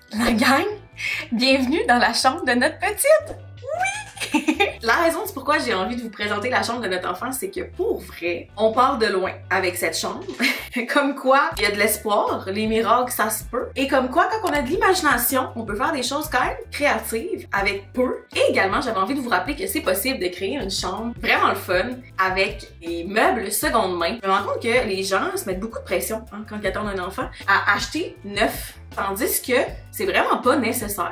La gang, bienvenue dans la chambre de notre petite! Oui! La raison du pourquoi j'ai envie de vous présenter la chambre de notre enfant, c'est que pour vrai, on part de loin avec cette chambre. Comme quoi, il y a de l'espoir, les miracles, ça se peut. Et comme quoi, quand on a de l'imagination, on peut faire des choses quand même créatives avec peu. Et également, j'avais envie de vous rappeler que c'est possible de créer une chambre vraiment le fun avec des meubles seconde main. Je me rends compte que les gens se mettent beaucoup de pression quand ils attendent un enfant à acheter neuf. Tandis que c'est vraiment pas nécessaire.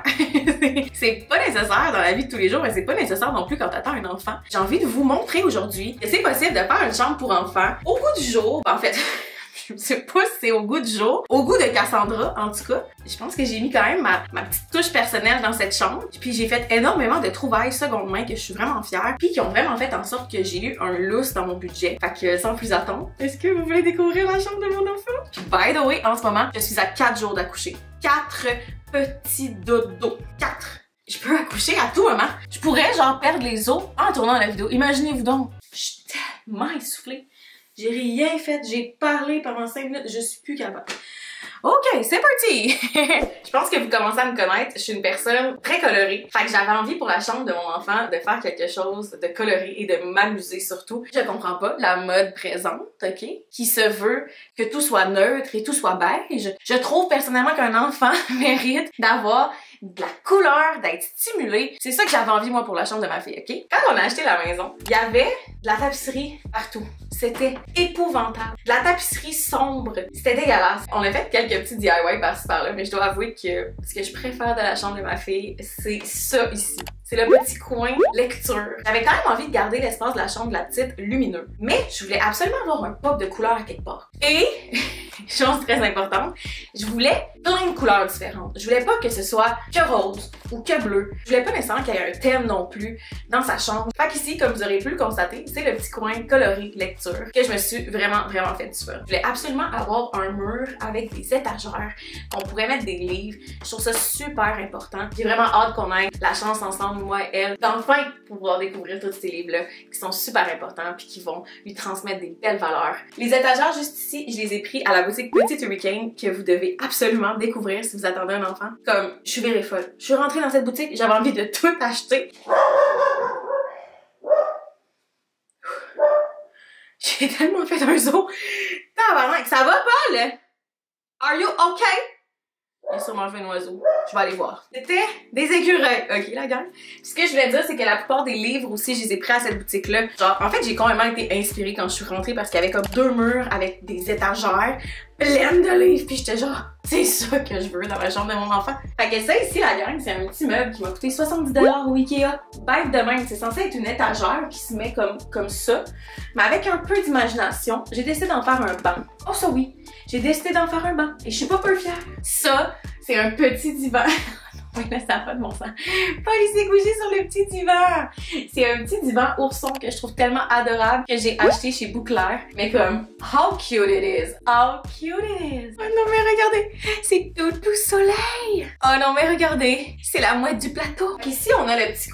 C'est pas nécessaire dans la vie de tous les jours, mais c'est pas nécessaire non plus quand t'attends un enfant. J'ai envie de vous montrer aujourd'hui que c'est possible de faire une chambre pour enfants au goût du jour. En fait, je sais pas si c'est au goût du jour, au goût de Cassandra en tout cas. Je pense que j'ai mis quand même ma petite touche personnelle dans cette chambre. Puis j'ai fait énormément de trouvailles seconde main que je suis vraiment fière. Puis qui ont vraiment fait en sorte que j'ai eu un lousse dans mon budget. Fait que sans plus attendre, est-ce que vous voulez découvrir la chambre de mon enfant? Puis by the way, en ce moment, je suis à 4 jours d'accoucher. 4 petits dodos. 4. Je peux accoucher à tout moment. Je pourrais genre perdre les os en tournant la vidéo. Imaginez-vous donc. Je suis tellement essoufflée. J'ai rien fait. J'ai parlé pendant 5 minutes. Je suis plus capable. Ok, c'est parti! Je pense que vous commencez à me connaître, je suis une personne très colorée. Fait que j'avais envie pour la chambre de mon enfant de faire quelque chose de coloré et de m'amuser surtout. Je comprends pas la mode présente, ok? Qui se veut que tout soit neutre et tout soit beige. Je trouve personnellement qu'un enfant mérite d'avoir de la couleur, d'être stimulé. C'est ça que j'avais envie moi pour la chambre de ma fille, ok? Quand on a acheté la maison, il y avait de la tapisserie partout. C'était épouvantable. De la tapisserie sombre. C'était dégueulasse. On a fait quelques petits DIY par-ci par-là, mais je dois avouer que ce que je préfère de la chambre de ma fille, c'est ça ici. C'est le petit coin lecture. J'avais quand même envie de garder l'espace de la chambre de la petite lumineux. Mais je voulais absolument avoir un pop de couleurs à quelque part. Et, chose très importante, je voulais plein de couleurs différentes. Je voulais pas que ce soit que rose ou que bleu. Je voulais pas nécessairement qu'il y ait un thème non plus dans sa chambre. Fait qu'ici, comme vous aurez pu le constater, c'est le petit coin coloré lecture que je me suis vraiment fait du fun. Je voulais absolument avoir un mur avec des étagères qu'on pourrait mettre des livres. Je trouve ça super important. J'ai vraiment hâte qu'on ait la chance ensemble, moi et elle, d'enfin pouvoir découvrir tous ces livres-là qui sont super importants puis qui vont lui transmettre des belles valeurs. Les étagères juste ici, je les ai pris à la boutique Petite Hurricane que vous devez absolument découvrir si vous attendez un enfant. Comme, je suis virée folle. Je suis rentrée dans cette boutique, j'avais envie de tout acheter. J'ai tellement fait un saut. Tabarnak, ça va pas là? Are you okay? Il a sûrement fait un oiseau. Je vais aller voir. C'était des écureuils. Ok, la gang. Ce que je voulais dire, c'est que la plupart des livres aussi, je les ai pris à cette boutique-là. Genre, en fait, j'ai complètement été inspirée quand je suis rentrée parce qu'il y avait comme 2 murs avec des étagères pleines de livres. Puis j'étais genre, c'est ça que je veux dans la chambre de mon enfant. Fait que ça ici, la gang, c'est un petit meuble qui m'a coûté 70$ au Ikea. Bête de même, c'est censé être une étagère qui se met comme ça. Mais avec un peu d'imagination, j'ai décidé d'en faire un banc. Oh ça oui! J'ai décidé d'en faire un banc et je suis pas peu fière. Ça, c'est un petit divan. Oui, là, ça n'a pas de bon sens. Paul, il s'est couché sur le petit divan. C'est un petit divan ourson que je trouve tellement adorable que j'ai acheté chez Bouclair. Mais comme, how cute it is. How cute it is. Oh non, mais regardez, c'est tout soleil. Oh non, mais regardez, c'est la mouette du plateau. Ici, on a le petit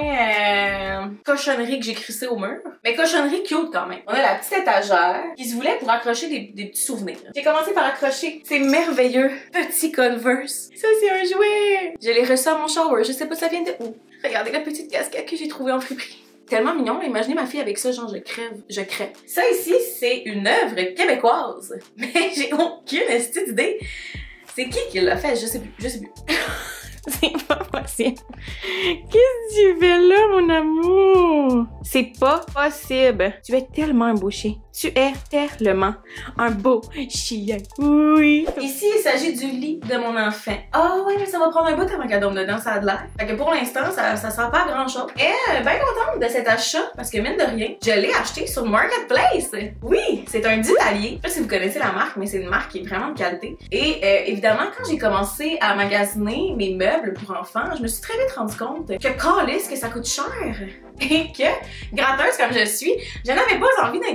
coin cochonnerie que j'ai crissé au mur. Mais cochonnerie cute quand même. On a la petite étagère qui se voulait pour accrocher des petits souvenirs. J'ai commencé par accrocher ces merveilleux petits Converse. Ça, c'est un jouet. Je l'ai reçu à mon shower. Je sais pas ça vient de où. Regardez la petite casquette que j'ai trouvée en friperie. Tellement mignon. Imaginez ma fille avec ça, genre je crève. Ça ici, c'est une œuvre québécoise. Mais j'ai aucune estime d'idée. C'est qui l'a fait? Je sais plus. C'est pas possible. Qu'est-ce que tu fais là, mon amour? C'est pas possible. Tu es tellement un beau chien. Tu es tellement un beau chien. Oui. Ici, il s'agit du lit de mon enfant. Ah ouais, mais ça va prendre un bout avant qu'elle dorme dedans, ça a de l'air. Fait que pour l'instant, ça sert pas à grand chose. Et bien contente de cet achat, parce que mine de rien, je l'ai acheté sur Marketplace. Oui, c'est un Dutalier. Je sais pas si vous connaissez la marque, mais c'est une marque qui est vraiment de qualité. Et évidemment, quand j'ai commencé à magasiner mes meubles pour enfants, je me suis très vite rendu compte que calisse que ça coûte cher. Et que, gratteuse comme je suis, je n'avais pas envie d'investir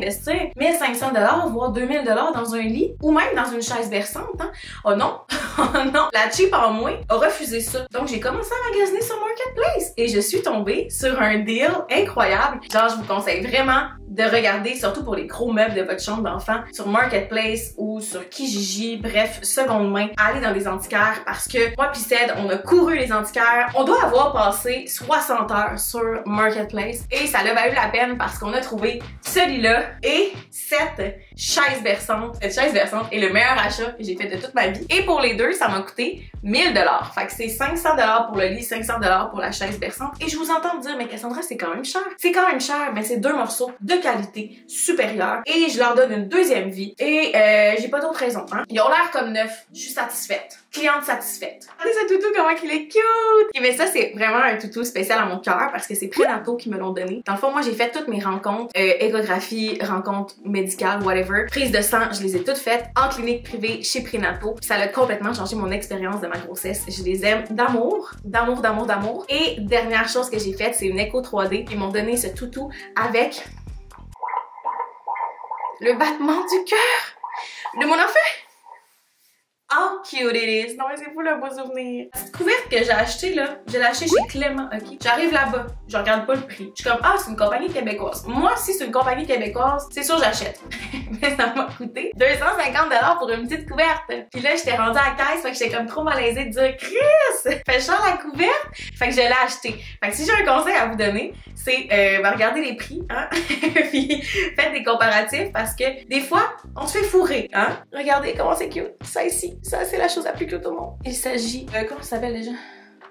mets 1500 voire 2000 dans un lit ou même dans une chaise berçante. Hein? Oh non, oh non, la cheap en moi a refusé ça. Donc j'ai commencé à magasiner sur Marketplace et je suis tombée sur un deal incroyable. Genre je vous conseille vraiment de regarder, surtout pour les gros meubles de votre chambre d'enfant, sur Marketplace ou sur Kijiji, bref, seconde main, allez dans les antiquaires parce que moi pis Ced, on a couru les antiquaires. On doit avoir passé 60 heures sur Marketplace et ça a valu la peine parce qu'on a trouvé ce lit-là et cette chaise berçante. Cette chaise berçante est le meilleur achat que j'ai fait de toute ma vie. Et pour les deux, ça m'a coûté 1000 $. Fait que c'est 500 $ pour le lit, 500 $ pour la chaise berçante. Et je vous entends me dire, mais Cassandra, c'est quand même cher. C'est quand même cher, mais c'est deux morceaux de qualité supérieure. Et je leur donne une deuxième vie. Et j'ai pas d'autre raison, hein. Ils ont l'air comme neufs. Je suis satisfaite. Cliente satisfaite. Regardez ce toutou, comment il est cute! Et mais ça, c'est vraiment un toutou spécial à mon cœur parce que c'est Prénato qui me l'ont donné. Dans le fond, moi, j'ai fait toutes mes rencontres, échographie, rencontres médicales, whatever. Prise de sang, je les ai toutes faites en clinique privée chez Prénato. Ça a complètement changé mon expérience de ma grossesse. Je les aime d'amour, d'amour, d'amour, d'amour. Et dernière chose que j'ai faite, c'est une écho 3D. Ils m'ont donné ce toutou avec le battement du cœur de mon enfant. How cute it is! Non mais c'est fou le beau souvenir. Cette couverte que j'ai achetée là, je l'ai achetée chez Clément, ok? J'arrive là-bas, je regarde pas le prix. Je suis comme, ah c'est une compagnie québécoise. Moi si c'est une compagnie québécoise, c'est sûr j'achète. Mais ça m'a coûté 250 $ pour une petite couverte. Puis là j'étais rendue à la caisse, fait que j'étais comme trop malaisée de dire Chris! Fait cher la couverte! Fait que je l'ai achetée. Fait que si j'ai un conseil à vous donner, c'est regardez les prix, hein? Puis faites des comparatifs parce que des fois, on se fait fourrer, hein? Regardez comment c'est cute. Ça ici. Ça, c'est la chose la plus cute au monde. Il s'agit... comment ça s'appelle déjà?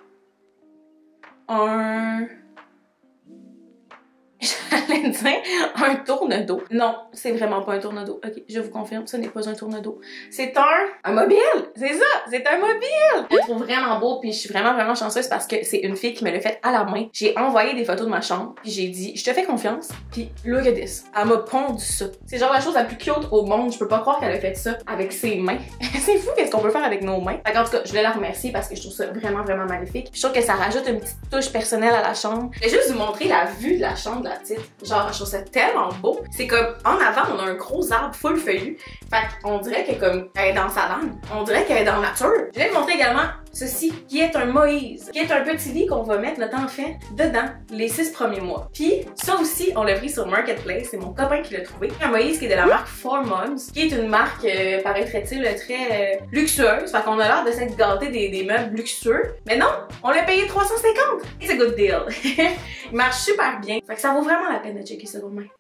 J'allais dire un tourne-dos. Non, c'est vraiment pas un tourne-dos. Ok, je vous confirme, ce n'est pas un tourne-dos. C'est un mobile! C'est ça! C'est un mobile! Je le trouve vraiment beau, puis je suis vraiment chanceuse parce que c'est une fille qui me l'a fait à la main. J'ai envoyé des photos de ma chambre, puis j'ai dit, je te fais confiance, puis look at this. Elle m'a pondu ça. C'est genre la chose la plus cute au monde. Je peux pas croire qu'elle a fait ça avec ses mains. C'est fou qu'est-ce qu'on peut faire avec nos mains. En tout cas, je voulais la remercier parce que je trouve ça vraiment magnifique. Je trouve que ça rajoute une petite touche personnelle à la chambre. Je vais juste vous montrer la vue de la chambre de la petite. Genre, je trouve ça tellement beau. C'est comme, en avant, on a un gros arbre full feuillu. Fait qu'on dirait qu'elle est comme, elle est dans sa langue. On dirait qu'elle est dans la nature. Je vais vous montrer également ceci, qui est un Moïse, qui est un petit lit qu'on va mettre notre enfant dedans les 6 premiers mois. Puis, ça aussi, on l'a pris sur Marketplace. C'est mon copain qui l'a trouvé. Un Moïse qui est de la marque Four Moms, qui est une marque, paraîtrait-il, très luxueuse. Fait qu'on a l'air de s'être gâté des meubles luxueux. Mais non, on l'a payé 350. It's a good deal. Il marche super bien. Fait que ça vaut vraiment la peine de checker ça de main.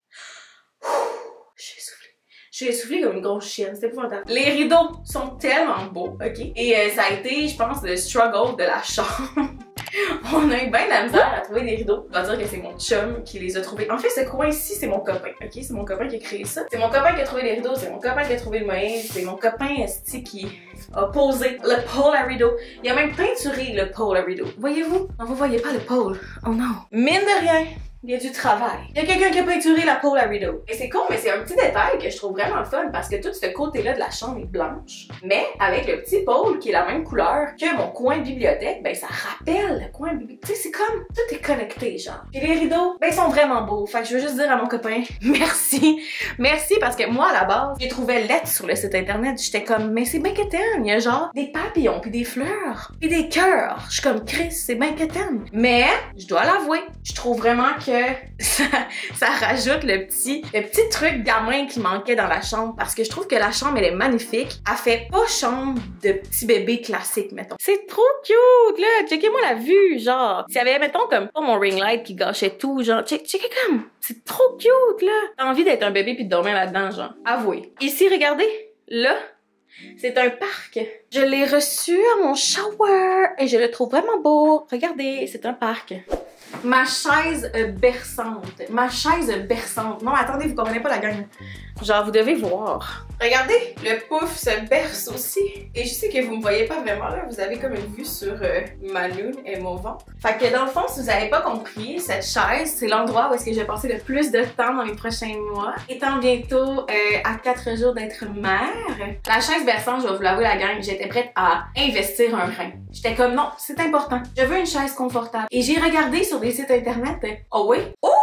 Je suis essoufflée comme une grosse chienne, c'était épouvantable. Les rideaux sont tellement beaux, ok? Et ça a été, je pense, le struggle de la chambre. On a eu bien de la misère à trouver des rideaux. Je dois dire que c'est mon chum qui les a trouvés. En fait, ce coin-ci, c'est mon copain, ok? C'est mon copain qui a créé ça. C'est mon copain qui a trouvé les rideaux, c'est mon copain qui a trouvé le Moïse, c'est mon copain esti qui a posé le pôle à rideau. Il a même peinturé le pôle à rideau. Voyez-vous? Non, vous voyez pas le pôle. Oh non. Mine de rien, il y a du travail. Il y a quelqu'un qui a peinturé la pôle à rideau. Et c'est con, mais c'est un petit détail que je trouve vraiment fun parce que tout ce côté-là de la chambre est blanche. Mais avec le petit pôle qui est la même couleur que mon coin de bibliothèque, ben ça rappelle le coin de bibliothèque. Tu sais, c'est comme tout est connecté, genre. Et les rideaux, ben ils sont vraiment beaux. Fait que je veux juste dire à mon copain, merci. Merci parce que moi, à la base, j'ai trouvé lettre sur le site internet. J'étais comme, mais c'est bien quétaine. Il y a genre des papillons, puis des fleurs, puis des cœurs. Je suis comme, Chris, c'est bien quétaine. Mais, je dois l'avouer, je trouve vraiment que ça rajoute le petit truc gamin qui manquait dans la chambre parce que je trouve que la chambre elle est magnifique. Elle fait pas chambre de petit bébé classique, mettons. C'est trop cute, là! Checkez-moi la vue, genre. S'il y avait, mettons, comme pas mon ring light qui gâchait tout, genre, checkez comme. C'est trop cute, là! T'as envie d'être un bébé puis de dormir là-dedans, genre. Avouez. Ici, regardez, là, c'est un parc. Je l'ai reçu à mon shower et je le trouve vraiment beau. Regardez, c'est un parc. Ma chaise berçante. Ma chaise berçante. Non, attendez, vous comprenez pas la gang. Genre, vous devez voir. Regardez, le pouf se berce aussi. Et je sais que vous me voyez pas vraiment là. Vous avez comme une vue sur ma lune et mon ventre. Fait que dans le fond, si vous avez pas compris, cette chaise, c'est l'endroit où est-ce que je vais passer le plus de temps dans les prochains mois. Étant bientôt à 4 jours d'être mère. La chaise berçante, je vais vous l'avouer la gang, j'étais prête à investir un rein. J'étais comme non, c'est important. Je veux une chaise confortable. Et j'ai regardé sur des sites internet. Oh oui? Oh!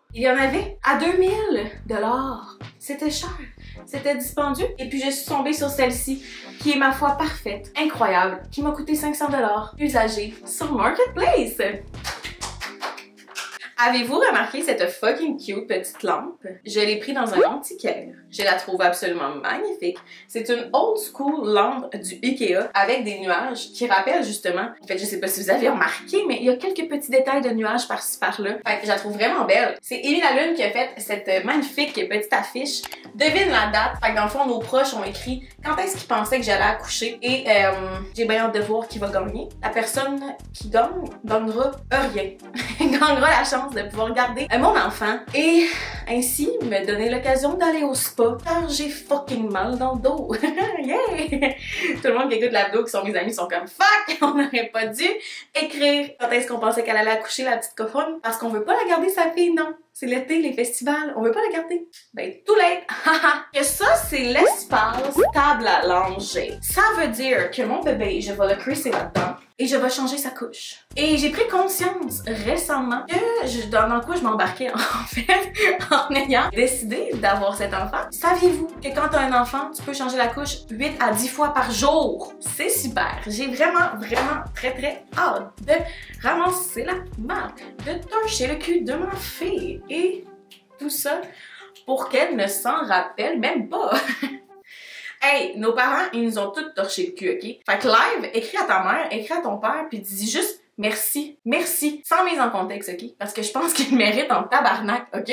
Il y en avait à 2000 $. C'était cher. C'était dispendieux. Et puis je suis tombée sur celle-ci, qui est ma foi parfaite, incroyable, qui m'a coûté 500 $, usagée, sur Marketplace. Avez-vous remarqué cette fucking cute petite lampe? Je l'ai pris dans un antiquaire. Je la trouve absolument magnifique. C'est une old school lampe du Ikea avec des nuages qui rappellent justement... En fait, je sais pas si vous avez remarqué, mais il y a quelques petits détails de nuages par-ci par-là. Fait que je la trouve vraiment belle. C'est Émile Lalune qui a fait cette magnifique petite affiche. Devine la date. Fait que dans le fond, nos proches ont écrit quand est-ce qu'ils pensaient que j'allais accoucher. Et j'ai bien hâte de voir qui va gagner. La personne qui gagnera rien. Gagnera la chance de pouvoir garder mon enfant et ainsi me donner l'occasion d'aller au spa car j'ai fucking mal dans le dos. Yeah! Tout le monde qui écoute la vidéo, qui sont mes amis, sont comme fuck! On n'aurait pas dû écrire quand est-ce qu'on pensait qu'elle allait accoucher, la petite cochonne, parce qu'on veut pas la garder sa fille, non. C'est l'été, les festivals, on veut pas la garder. Ben, too late! Que ça, c'est l'espace table à langer. Ça veut dire que mon bébé, je vais le crisser là-dedans et je vais changer sa couche. Et j'ai pris conscience récemment que dans quoi je m'embarquais en fait en ayant décidé d'avoir cet enfant. Saviez-vous que quand t'as un enfant, tu peux changer la couche 8 à 10 fois par jour? C'est super! J'ai vraiment très hâte de ramasser la marque, de toucher le cul de ma fille. Et tout ça pour qu'elle ne s'en rappelle même pas. Hey, nos parents, ils nous ont tous torché le cul, ok? Fait que live, écris à ta mère, écris à ton père, puis dis juste merci, merci, sans mise en contexte, ok? Parce que je pense qu'ils méritent en tabarnak, ok?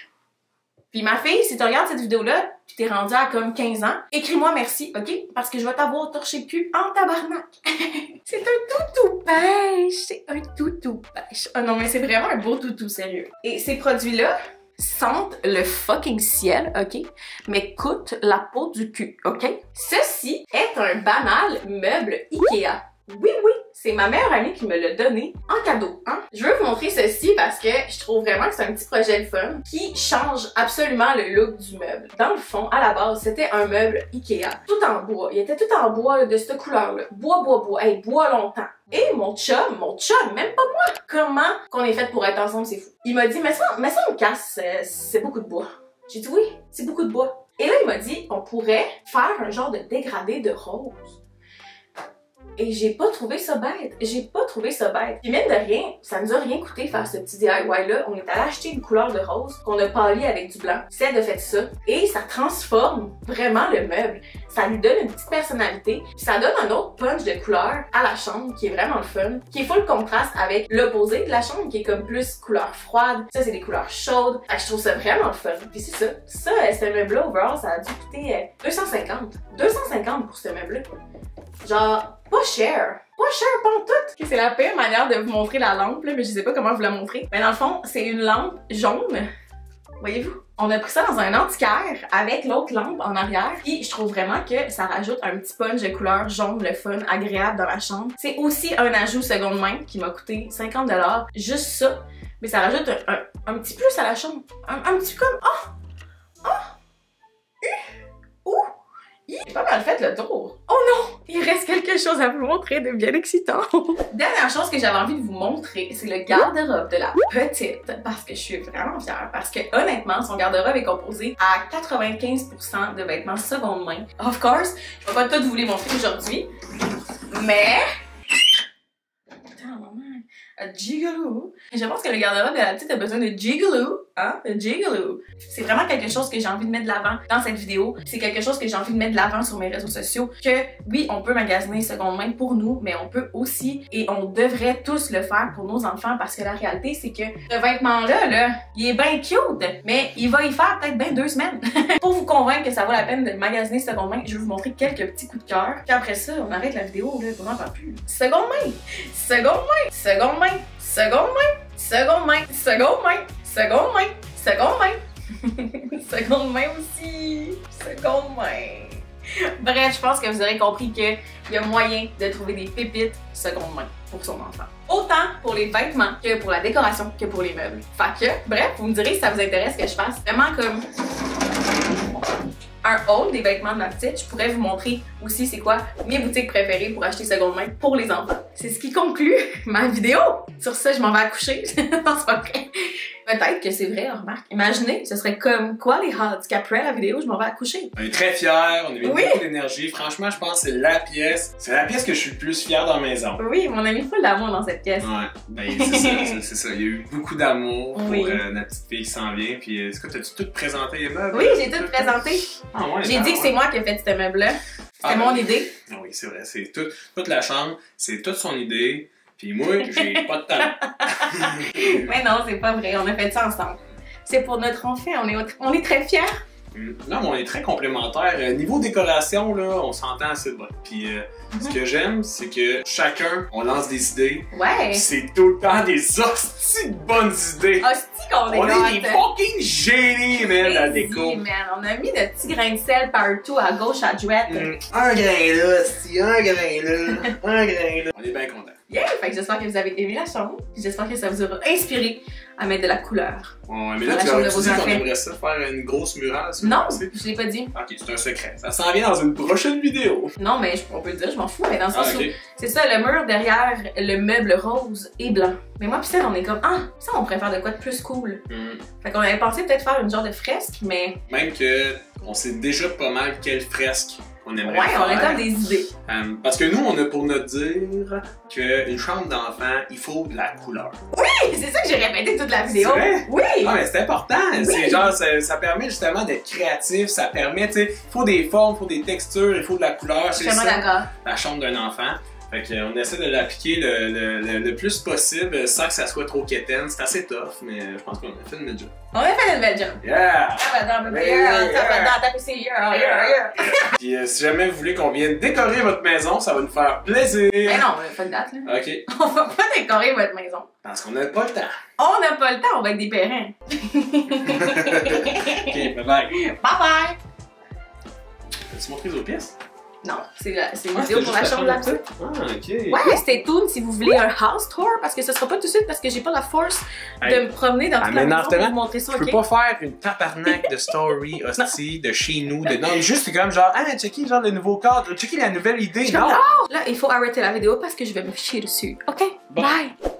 Puis ma fille, si tu regardes cette vidéo-là, puis t'es rendue à comme 15 ans, écris-moi merci, ok? Parce que je vais t'avoir torché le cul en tabarnak. C'est un toutou pêche, c'est un toutou pêche. Oh non, mais c'est vraiment un beau toutou, sérieux. Et ces produits-là sentent le fucking ciel, ok? Mais coûtent la peau du cul, ok? Ceci est un banal meuble Ikea. Oui, c'est ma meilleure amie qui me l'a donné en cadeau, hein? Je veux vous montrer ceci parce que je trouve vraiment que c'est un petit projet de fun qui change absolument le look du meuble. Dans le fond, à la base, c'était un meuble Ikea, tout en bois. Il était tout en bois là, de cette couleur-là. Bois. Hey, bois longtemps. Et mon chum, même pas moi, comment qu'on est fait pour être ensemble, c'est fou. Il m'a dit, mais ça me casse, c'est beaucoup de bois. J'ai dit oui, c'est beaucoup de bois. Et là, il m'a dit, on pourrait faire un genre de dégradé de rose. Et j'ai pas trouvé ça bête. Puis mine de rien, ça nous a rien coûté faire ce petit DIY-là. On est allé acheter une couleur de rose qu'on a pâli avec du blanc. C'est de fait ça. Et ça transforme vraiment le meuble. Ça lui donne une petite personnalité. Puis ça donne un autre punch de couleur à la chambre qui est vraiment le fun. Qui est full contraste avec l'opposé de la chambre qui est comme plus couleur froide. Ça, c'est des couleurs chaudes. Fait que je trouve ça vraiment le fun. Puis c'est ça. Ce meuble-là, overall, ça a dû coûter 250. 250 pour ce meuble-là. Genre, pas cher pantoute! C'est la pire manière de vous montrer la lampe, là, mais je sais pas comment vous la montrer. Mais dans le fond, c'est une lampe jaune. Voyez-vous? On a pris ça dans un antiquaire avec l'autre lampe en arrière. Puis je trouve vraiment que ça rajoute un petit punch de couleur jaune, le fun, agréable dans la chambre. C'est aussi un ajout seconde main qui m'a coûté 50 $. Juste ça. Mais ça rajoute un petit plus à la chambre. Un petit comme... J'ai pas mal fait le tour. Oh non! Il reste quelque chose à vous montrer de bien excitant. Dernière chose que j'avais envie de vous montrer, c'est le garde-robe de la petite. Parce que je suis vraiment fière. Parce que honnêtement, son garde-robe est composé à 95% de vêtements seconde main. Of course, je vais pas tout vous les montrer aujourd'hui. Mais... Gigolo. Je pense que le garde-robe de la petite a besoin de gigolo, hein? De gigolo. C'est vraiment quelque chose que j'ai envie de mettre de l'avant dans cette vidéo. C'est quelque chose que j'ai envie de mettre de l'avant sur mes réseaux sociaux. Que oui, on peut magasiner seconde main pour nous, mais on peut aussi et on devrait tous le faire pour nos enfants parce que la réalité, c'est que ce vêtement-là, il est bien cute, mais il va y faire peut-être bien 2 semaines. Pour vous convaincre que ça vaut la peine de magasiner seconde main, je vais vous montrer quelques petits coups de cœur. Puis après ça, on arrête la vidéo, là, pour n'en parler plus. Seconde main! Seconde main! Seconde main! Seconde main, seconde main, seconde main, seconde main, seconde main, seconde main aussi, seconde main. Bref, je pense que vous aurez compris qu'il y a moyen de trouver des pépites seconde main pour son enfant. Autant pour les vêtements que pour la décoration que pour les meubles. Fait que, bref, vous me direz si ça vous intéresse que je fasse vraiment comme un haul des vêtements de ma petite. Je pourrais vous montrer aussi c'est quoi mes boutiques préférées pour acheter seconde main pour les enfants. C'est ce qui conclut ma vidéo. Sur ça, je m'en vais accoucher. Non, c'est pas vrai. Peut-être que c'est vrai, remarque. Imaginez, ce serait comme quoi les odds qu'après la vidéo, je m'en vais accoucher. On est très fiers, on a mis beaucoup d'énergie. Franchement, je pense que c'est la pièce que je suis le plus fier dans la maison. Oui, mon ami full d'amour dans cette pièce. Ouais, ben c'est ça. Il y a eu beaucoup d'amour pour notre petite fille qui s'en vient. Puis est-ce que t'as-tu tout présenté les meubles? Oui, j'ai tout présenté. Ah ouais, j'ai dit que c'est moi qui ai fait ce meuble-là. C'était mon idée. Ah oui, c'est vrai. C'est toute la chambre, c'est toute son idée. Puis moi, j'ai pas de temps. Mais non, c'est pas vrai. On a fait ça ensemble. C'est pour notre enfant. On est très fiers. Non, mais on est très complémentaires. Niveau décoration, là, on s'entend assez bien. Puis ce que j'aime, c'est que chacun, on lance des idées. Ouais. C'est tout le temps des hosties de bonnes idées. Hosties qu'on est On est des fucking génies, man, la déco. Man. On a mis de petits grains de sel partout, à gauche, à droite. Un grain là, hostie, un grain là, un grain là. On est bien contents. Yeah! Fait que j'espère que vous avez aimé la chambre. J'espère que ça vous aura inspiré à mettre de la couleur. Ouais, mais là, tu as dit qu'on aimerait ça faire une grosse murale. Non, je l'ai pas dit. Ok, c'est un secret. Ça s'en vient dans une prochaine vidéo. Non, mais on peut le dire, je m'en fous, mais dans le sens où c'est ça, le mur derrière le meuble rose et blanc. Mais moi pis Steph, on est comme, ah, ça on préfère de quoi de plus cool. Fait qu'on avait pensé peut-être faire une genre de fresque, mais... Même que on sait déjà pas mal quelle fresque on aimerait faire. Ouais, on a comme des idées. Parce que nous, on a pour nous dire qu'une chambre d'enfant, il faut de la couleur. Oui, c'est ça que j'ai répété toute la vidéo. C'est vrai? Oui! Ah, mais c'est important. Oui. C'est genre, ça permet justement d'être créatif, ça permet, tu sais, il faut des formes, il faut des textures, il faut de la couleur. C'est ça, d'accord. La chambre d'un enfant. Fait qu'on essaie de l'appliquer le plus possible sans que ça soit trop quétaine. C'est assez tough, mais je pense qu'on a fait une belle job. On a fait une belle job. Yeah! Puis si jamais vous voulez qu'on vienne décorer votre maison, ça va nous faire plaisir. Mais non, on a pas de date, là. Ok. On va pas décorer votre maison. Parce qu'on n'a pas le temps. On n'a pas le temps, on va être des périns. Ok, bye bye. Bye bye! As-tu montré les autres pièces? Non, c'est une vidéo pour la chambre de la petite. Ah, ok. Ouais, stay tuned si vous voulez un house tour, parce que ce sera pas tout de suite parce que j'ai pas la force de me promener dans toute la maison pour vous montrer ça, je peux pas faire une tabarnak de story hostie de chez nous, non, juste comme genre, ah, checker genre le nouveau cadre, checker la nouvelle idée, non! Là, il faut arrêter la vidéo parce que je vais me chier dessus, ok? Bye!